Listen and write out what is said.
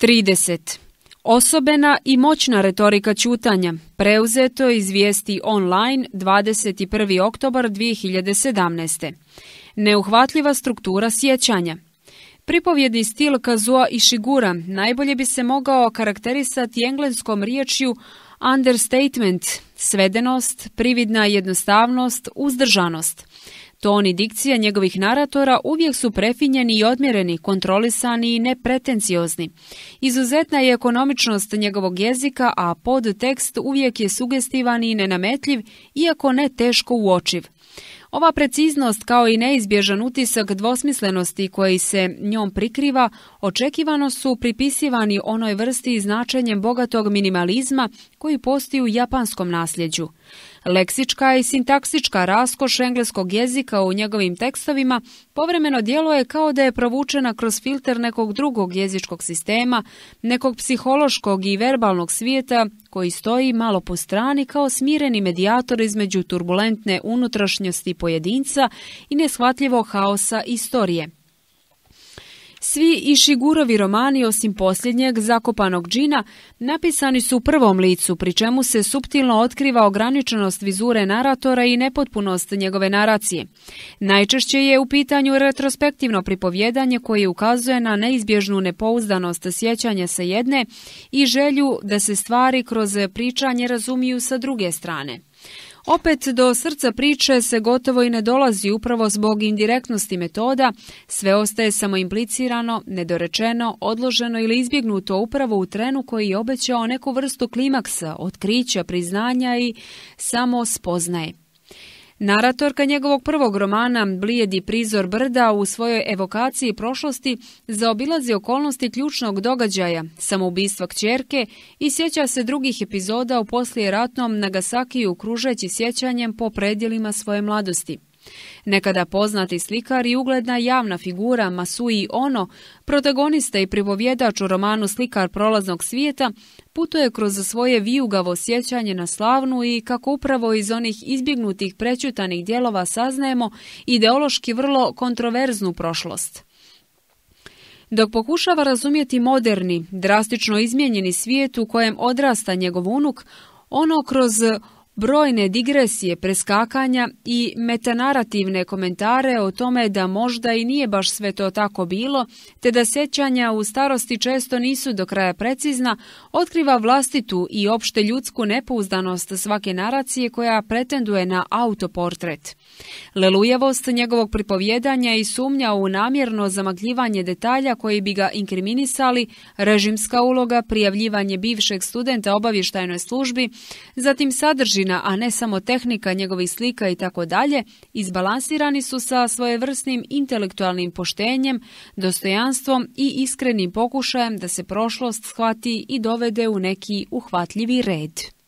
30. Osobena i moćna retorika ćutanja, preuzeto iz vijesti online 21. oktobar 2017. Neuhvatljiva struktura sjećanja. Pripovjedni stil Kazuo Ishigura najbolje bi se mogao karakterisati engleskom riječju understatement, svedenost, prividna jednostavnost, uzdržanost. Ton i dikcija njegovih naratora uvijek su prefinjeni i odmjereni, kontrolisani i nepretenciozni. Izuzetna je ekonomičnost njegovog jezika, a podtekst uvijek je sugestivan i nenametljiv, iako ne teško uočiv. Ova preciznost kao i neizbježan utisak dvosmislenosti koji se njom prikriva očekivano su pripisivani onoj vrsti i značenjem bogatog minimalizma koji postoji u japanskom nasljeđu. Leksička i sintaksička raskoš engleskog jezika u njegovim tekstovima povremeno djeluje kao da je provučena kroz filter nekog drugog jezičkog sistema, nekog psihološkog i verbalnog svijeta koji stoji malo po strani kao smireni medijator između turbulentne unutrašnjosti pojedinca i neshvatljivog haosa istorije. Svi Ishigurovi romani, osim posljednjeg, Zakopanog džina, napisani su u prvom licu, pri čemu se suptilno otkriva ograničenost vizure naratora i nepotpunost njegove naracije. Najčešće je u pitanju retrospektivno pripovjedanje koje ukazuje na neizbježnu nepouzdanost sjećanja sa jedne i želju da se stvari kroz pričanje razumiju sa druge strane. Opet do srca priče se gotovo i ne dolazi upravo zbog indirektnosti metoda, sve ostaje samo implicirano, nedorečeno, odloženo ili izbjegnuto upravo u trenu koji je obećao neku vrstu klimaksa, otkrića, priznanja i samo spoznaje. Naratorka njegovog prvog romana, Blijedi prizor brda, u svojoj evokaciji prošlosti zaobilazi okolnosti ključnog događaja, samoubistva kćerke i sjeća se drugih epizoda u poslijeratnom Nagasakiju kružeći sjećanjem po predjelima svoje mladosti. Nekada poznati slikar i ugledna javna figura Masui Ono, protagonista i pripovjedač u romanu Slikar prolaznog svijeta, putuje kroz svoje vijugavo sjećanje na slavnu i, kako upravo iz onih izbjegnutih prećutanih dijelova saznajemo, ideološki vrlo kontroverznu prošlost. Dok pokušava razumjeti moderni, drastično izmijenjeni svijet u kojem odrasta njegov unuk, ono kroz brojne digresije, preskakanja i metanarativne komentare o tome da možda i nije baš sve to tako bilo, te da sjećanja u starosti često nisu do kraja precizna, otkriva vlastitu i opšte ljudsku nepouzdanost svake naracije koja pretenduje na autoportret. Lelujavost njegovog pripovjedanja i sumnja u namjerno zamagljivanje detalja koji bi ga inkriminisali, režimska uloga, prijavljivanje bivšeg studenta obavještajnoj službi, zatim sadržina, a ne samo tehnika njegovih slika i tako dalje, izbalansirani su sa svojevrsnim intelektualnim poštenjem, dostojanstvom i iskrenim pokušajem da se prošlost shvati i dovede u neki uhvatljivi red.